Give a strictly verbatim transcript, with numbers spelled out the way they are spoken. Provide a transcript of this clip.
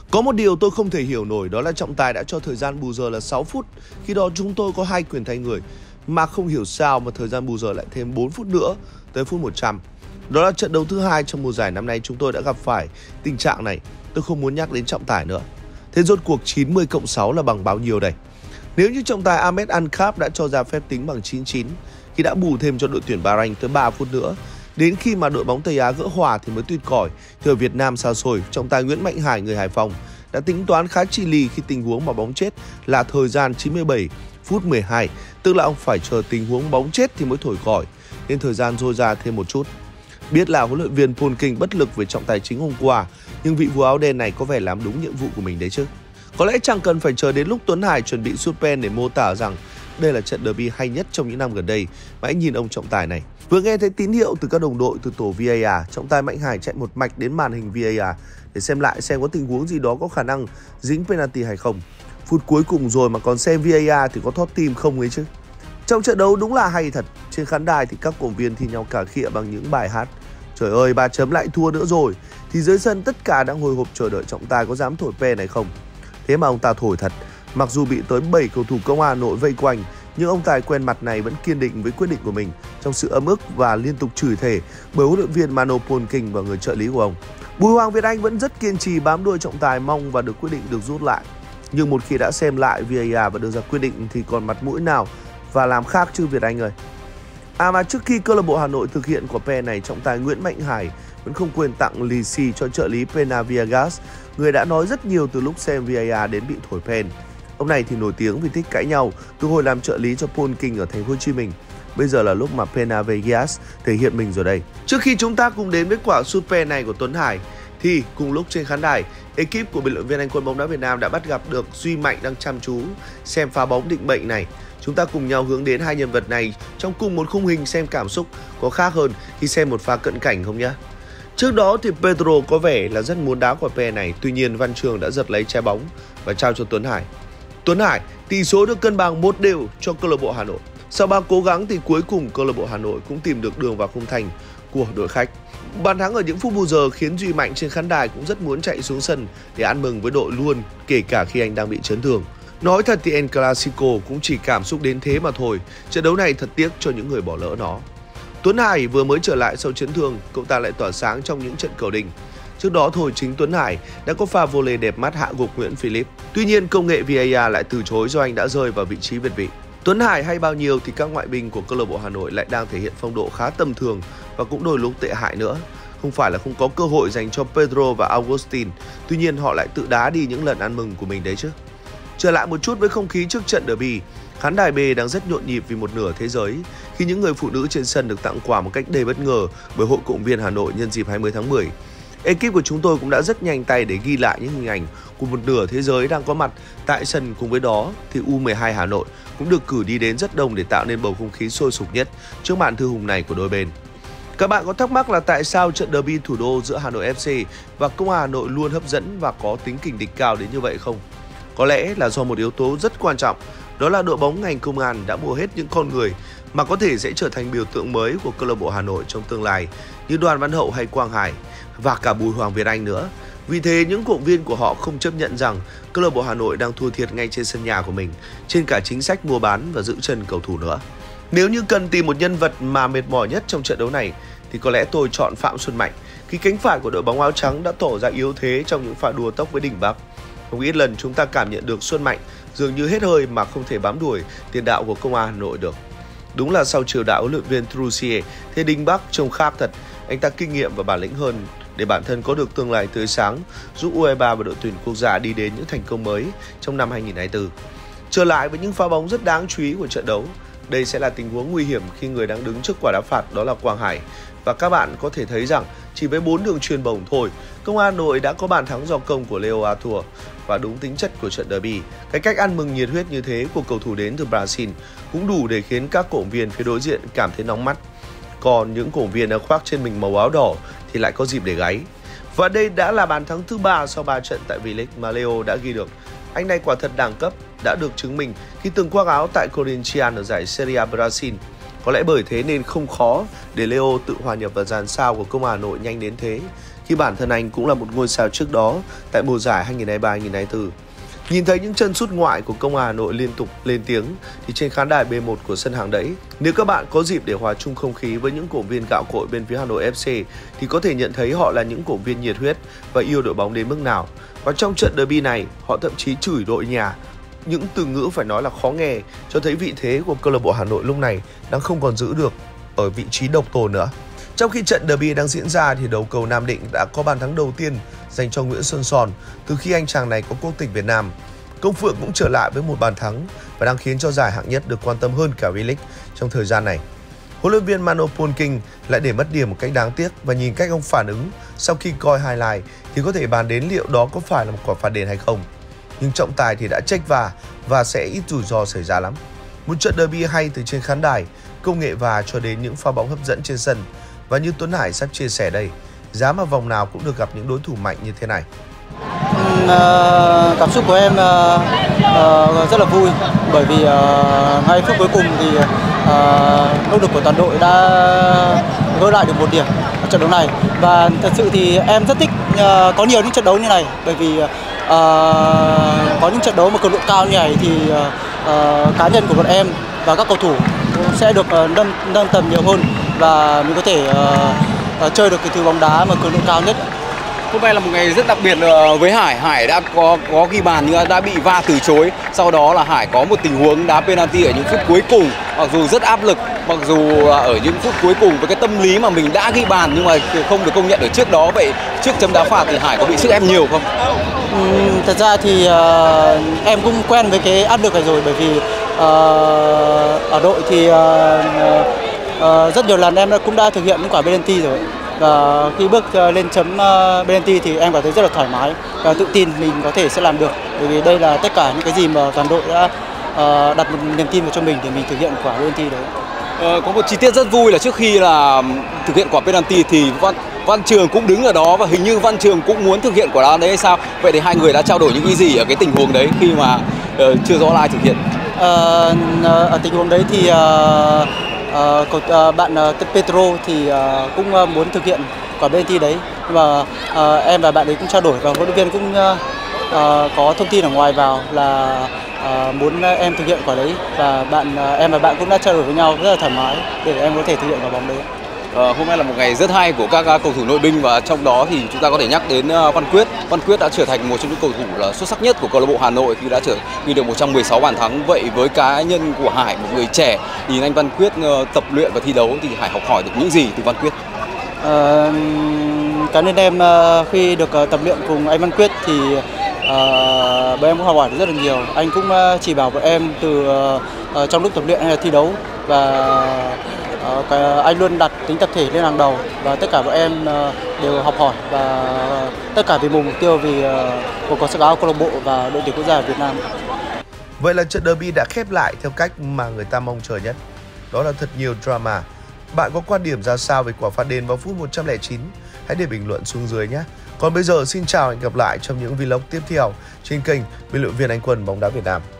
Có một điều tôi không thể hiểu nổi, đó là trọng tài đã cho thời gian bù giờ là sáu phút, khi đó chúng tôi có hai quyền thay người, mà không hiểu sao mà thời gian bù giờ lại thêm bốn phút nữa, tới phút một trăm. Đó là trận đấu thứ hai trong mùa giải năm nay chúng tôi đã gặp phải tình trạng này. Tôi không muốn nhắc đến trọng tài nữa. Thế rốt cuộc chín mươi cộng sáu là bằng bao nhiêu đây? Nếu như trọng tài Ahmed Ankap đã cho ra phép tính bằng chín mươi chín khi đã bù thêm cho đội tuyển Bahrain tới ba phút nữa, đến khi mà đội bóng Tây Á gỡ hòa thì mới tuyệt còi. Thì ở Việt Nam xa xôi, trọng tài Nguyễn Mạnh Hải người Hải Phòng đã tính toán khá chi lì khi tình huống mà bóng chết là thời gian chín mươi bảy phút mười hai, tức là ông phải chờ tình huống bóng chết thì mới thổi còi, nên thời gian dôi ra thêm một chút. Biết là huấn luyện viên Paul King bất lực với trọng tài chính hôm qua, nhưng vị vua áo đen này có vẻ làm đúng nhiệm vụ của mình đấy chứ. Có lẽ chẳng cần phải chờ đến lúc Tuấn Hải chuẩn bị sút pen để mô tả rằng đây là trận derby hay nhất trong những năm gần đây, mà hãy nhìn ông trọng tài này. Vừa nghe thấy tín hiệu từ các đồng đội từ tổ vê a rờ, trọng tài Mạnh Hải chạy một mạch đến màn hình vê a rờ để xem lại xem có tình huống gì đó có khả năng dính penalty hay không. Phút cuối cùng rồi mà còn xem vê a rờ thì có thót tim không ấy chứ. Trong trận đấu đúng là hay thật. Trên khán đài thì các cổ động viên thi nhau cà khịa bằng những bài hát "Trời ơi, ba chấm lại thua nữa rồi", thì dưới sân tất cả đang hồi hộp chờ đợi trọng tài có dám thổi pen này không. Thế mà ông ta thổi thật. Mặc dù bị tới bảy cầu thủ Công an Hà Nội vây quanh, nhưng ông tài quen mặt này vẫn kiên định với quyết định của mình trong sự ấm ức và liên tục chửi thề bởi huấn luyện viên Mano Polking và người trợ lý của ông. Bùi Hoàng Việt Anh vẫn rất kiên trì bám đuôi trọng tài, mong và được quyết định được rút lại. Nhưng một khi đã xem lại vê a rờ và đưa ra quyết định thì còn mặt mũi nào và làm khác chứ Việt Anh ơi. À mà trước khi câu lạc bộ Hà Nội thực hiện quả pen này, trọng tài Nguyễn Mạnh Hải vẫn không quên tặng lì xì cho trợ lý Pena Viegas, người đã nói rất nhiều từ lúc xem vê a rờ đến bị thổi pen. Ông này thì nổi tiếng vì thích cãi nhau từ hồi làm trợ lý cho Paul King ở thành phố Hồ Chí Minh. Bây giờ là lúc mà Pena Viegas thể hiện mình rồi đây. Trước khi chúng ta cùng đến với quả sút pen này của Tuấn Hải, thì cùng lúc trên khán đài, ekip của bình luận viên Anh Quân bóng đá Việt Nam đã bắt gặp được Duy Mạnh đang chăm chú xem pha bóng định mệnh này. Chúng ta cùng nhau hướng đến hai nhân vật này trong cùng một khung hình xem cảm xúc có khác hơn khi xem một pha cận cảnh không nhá. Trước đó thì Pedro có vẻ là rất muốn đá quả pen này, tuy nhiên Văn Trường đã giật lấy trái bóng và trao cho Tuấn Hải. Tuấn Hải, tỷ số được cân bằng một đều cho câu lạc bộ Hà Nội. Sau bao cố gắng thì cuối cùng câu lạc bộ Hà Nội cũng tìm được đường vào khung thành của đội khách. Bàn thắng ở những phút bù giờ khiến Duy Mạnh trên khán đài cũng rất muốn chạy xuống sân để ăn mừng với đội luôn, kể cả khi anh đang bị chấn thương. Nói thật thì El Clasico cũng chỉ cảm xúc đến thế mà thôi. Trận đấu này thật tiếc cho những người bỏ lỡ nó. Tuấn Hải vừa mới trở lại sau chấn thương, cậu ta lại tỏa sáng trong những trận cầu đình. Trước đó thôi, chính Tuấn Hải đã có pha volley đẹp mắt hạ gục Nguyễn Philip. Tuy nhiên công nghệ vê a rờ lại từ chối do anh đã rơi vào vị trí việt vị. Tuấn Hải hay bao nhiêu thì các ngoại binh của câu lạc bộ Hà Nội lại đang thể hiện phong độ khá tầm thường và cũng đôi lúc tệ hại nữa. Không phải là không có cơ hội dành cho Pedro và Augustin, tuy nhiên họ lại tự đá đi những lần ăn mừng của mình đấy chứ. Trở lại một chút với không khí trước trận derby, khán đài B đang rất nhộn nhịp vì một nửa thế giới khi những người phụ nữ trên sân được tặng quà một cách đầy bất ngờ bởi Hội Cộng viên Hà Nội nhân dịp hai mươi tháng mười. Ekip của chúng tôi cũng đã rất nhanh tay để ghi lại những hình ảnh của một nửa thế giới đang có mặt tại sân. Cùng với đó thì U mười hai Hà Nội cũng được cử đi đến rất đông để tạo nên bầu không khí sôi sục nhất trước màn thư hùng này của đôi bên. Các bạn có thắc mắc là tại sao trận derby thủ đô giữa Hà Nội ép xê và Công an Hà Nội luôn hấp dẫn và có tính kình địch cao đến như vậy không? Có lẽ là do một yếu tố rất quan trọng, đó là đội bóng ngành công an đã mua hết những con người mà có thể sẽ trở thành biểu tượng mới của câu lạc bộ Hà Nội trong tương lai, như Đoàn Văn Hậu hay Quang Hải và cả Bùi Hoàng Việt Anh nữa. Vì thế những cổ động viên của họ không chấp nhận rằng câu lạc bộ Hà Nội đang thua thiệt ngay trên sân nhà của mình, trên cả chính sách mua bán và giữ chân cầu thủ nữa. Nếu như cần tìm một nhân vật mà mệt mỏi nhất trong trận đấu này thì có lẽ tôi chọn Phạm Xuân Mạnh, khi cánh phải của đội bóng áo trắng đã tỏ ra yếu thế trong những pha đua tốc với đỉnh Bắc. Không ít lần chúng ta cảm nhận được Xuân Mạnh dường như hết hơi mà không thể bám đuổi tiền đạo của Công an Hà Nội được. Đúng là sau chiều đạo huấn luyện viên Trussier, thế Đinh Bắc trông khác thật. Anh ta kinh nghiệm và bản lĩnh hơn để bản thân có được tương lai tươi sáng, giúp U hai ba và đội tuyển quốc gia đi đến những thành công mới trong năm hai nghìn không trăm hai mươi tư. Trở lại với những pha bóng rất đáng chú ý của trận đấu, đây sẽ là tình huống nguy hiểm khi người đang đứng trước quả đá phạt đó là Quang Hải. Và các bạn có thể thấy rằng chỉ với bốn đường chuyền bổng thôi, Công an Hà Nội đã có bàn thắng do công của Leo Arthur. Và đúng tính chất của trận derby, cái cách ăn mừng nhiệt huyết như thế của cầu thủ đến từ Brazil cũng đủ để khiến các cổ động viên phía đối diện cảm thấy nóng mắt. Còn những cổ động viên đã khoác trên mình màu áo đỏ thì lại có dịp để gáy. Và đây đã là bàn thắng thứ ba sau ba trận tại V-League mà Leo đã ghi được. Anh này quả thật đẳng cấp, đã được chứng minh khi từng khoác áo tại Corinthians ở giải Serie A Brazil. Có lẽ bởi thế nên không khó để Leo tự hòa nhập vào dàn sao của Công an Hà Nội nhanh đến thế, khi bản thân anh cũng là một ngôi sao trước đó tại mùa giải hai nghìn không trăm hai mươi ba hai nghìn không trăm hai mươi tư. Nhìn thấy những chân sút ngoại của Công an Hà Nội liên tục lên tiếng thì trên khán đài B một của sân Hàng Đẫy, nếu các bạn có dịp để hòa chung không khí với những cổ viên gạo cội bên phía Hà Nội ép xê thì có thể nhận thấy họ là những cổ viên nhiệt huyết và yêu đội bóng đến mức nào. Và trong trận derby này, họ thậm chí chửi đội nhà. Những từ ngữ phải nói là khó nghe, cho thấy vị thế của câu lạc bộ Hà Nội lúc này đang không còn giữ được ở vị trí độc tôn nữa. Trong khi trận derby đang diễn ra thì đầu cầu Nam Định đã có bàn thắng đầu tiên dành cho Nguyễn Xuân Son từ khi anh chàng này có quốc tịch Việt Nam. Công Phượng cũng trở lại với một bàn thắng và đang khiến cho giải hạng nhất được quan tâm hơn cả V-League trong thời gian này. Huấn luyện viên Mano Polking lại để mất điểm một cách đáng tiếc, và nhìn cách ông phản ứng sau khi coi highlight thì có thể bàn đến liệu đó có phải là một quả phạt đền hay không. Nhưng trọng tài thì đã check va và sẽ ít rủi ro xảy ra lắm. Một trận derby hay từ trên khán đài, công nghệ và cho đến những pha bóng hấp dẫn trên sân. Và như Tuấn Hải sắp chia sẻ đây, giá mà vòng nào cũng được gặp những đối thủ mạnh như thế này. Uh, cảm xúc của em uh, uh, rất là vui, bởi vì uh, ngay phút cuối cùng thì uh, nỗ lực của toàn đội đã gỡ lại được một điểm ở trận đấu này. Và thật sự thì em rất thích uh, có nhiều những trận đấu như này, bởi vì uh, có những trận đấu mà cường độ cao như này thì uh, uh, cá nhân của bọn em và các cầu thủ sẽ được uh, nâng, nâng tầm nhiều hơn, và mình có thể uh, uh, chơi được cái thứ bóng đá mà cường độ cao nhất. Hôm nay là một ngày rất đặc biệt với Hải. Hải đã có có ghi bàn nhưng đã bị va từ chối. Sau đó là Hải có một tình huống đá penalty ở những phút cuối cùng. Mặc dù rất áp lực, mặc dù ở những phút cuối cùng với cái tâm lý mà mình đã ghi bàn nhưng mà không được công nhận ở trước đó. Vậy trước chấm đá phạt thì Hải có bị sức ép nhiều không? Ừ, thật ra thì uh, em cũng quen với cái áp lực này rồi, bởi vì uh, ở đội thì uh, uh, rất nhiều lần em cũng đã thực hiện những quả penalty rồi. Và khi bước lên chấm penalty thì em cảm thấy rất là thoải mái và tự tin mình có thể sẽ làm được, bởi vì đây là tất cả những cái gì mà toàn đội đã uh, đặt một niềm tin vào cho mình để mình thực hiện quả penalty đấy. Ờ, có một chi tiết rất vui là trước khi là thực hiện quả penalty thì Văn, Văn Trường cũng đứng ở đó, và hình như Văn Trường cũng muốn thực hiện quả đá đấy hay sao? Vậy thì hai người đã trao đổi những cái gì ở cái tình huống đấy khi mà uh, chưa rõ ai thực hiện? Ờ, ở tình huống đấy thì uh, Uh, uh, bạn uh, Petro thì uh, cũng uh, muốn thực hiện quả penalty đấy, nhưng mà uh, em và bạn ấy cũng trao đổi, và huấn luyện viên cũng uh, uh, có thông tin ở ngoài vào là uh, muốn em thực hiện quả đấy, và bạn uh, em và bạn cũng đã trao đổi với nhau rất là thoải mái để em có thể thực hiện quả bóng đấy. À, hôm nay là một ngày rất hay của các cầu thủ nội binh, và trong đó thì chúng ta có thể nhắc đến Văn Quyết. Văn Quyết đã trở thành một trong những cầu thủ là xuất sắc nhất của câu lạc bộ Hà Nội khi đã trở ghi được một trăm mười sáu bàn thắng. Vậy với cá nhân của Hải, một người trẻ, nhìn anh Văn Quyết uh, tập luyện và thi đấu thì Hải học hỏi được những gì từ Văn Quyết? À, cá nhân em uh, khi được uh, tập luyện cùng anh Văn Quyết thì uh, bọn em cũng học hỏi được rất là nhiều. Anh cũng uh, chỉ bảo bọn em từ uh, uh, trong lúc tập luyện hay là thi đấu, và Uh, anh luôn đặt tính tập thể lên hàng đầu, và tất cả bọn em uh, đều học hỏi, và tất cả vì một mục tiêu, vì uh, một có sắc áo câu lạc bộ và đội tuyển quốc gia Việt Nam. Vậy là trận derby đã khép lại theo cách mà người ta mong chờ nhất, đó là thật nhiều drama. Bạn có quan điểm ra sao về quả phạt đền vào phút một trăm lẻ chín? Hãy để bình luận xuống dưới nhé. Còn bây giờ xin chào và hẹn gặp lại trong những vlog tiếp theo trên kênh bình luận viên Anh Quân bóng đá Việt Nam.